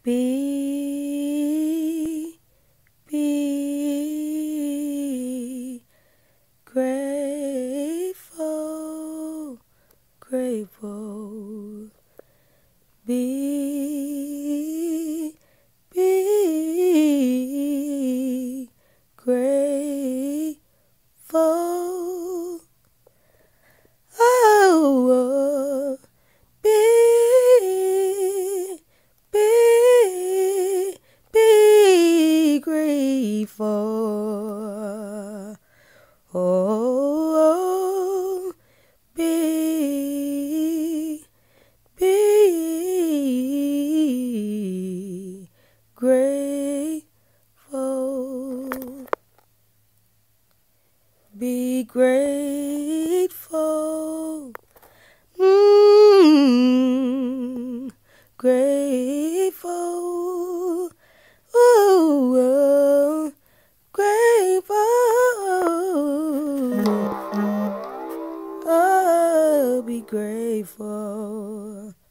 Be grateful, grateful. Be grateful. Oh, be grateful. Oh, be grateful. Be grateful. Grateful. Ooh, grateful. Oh, be grateful.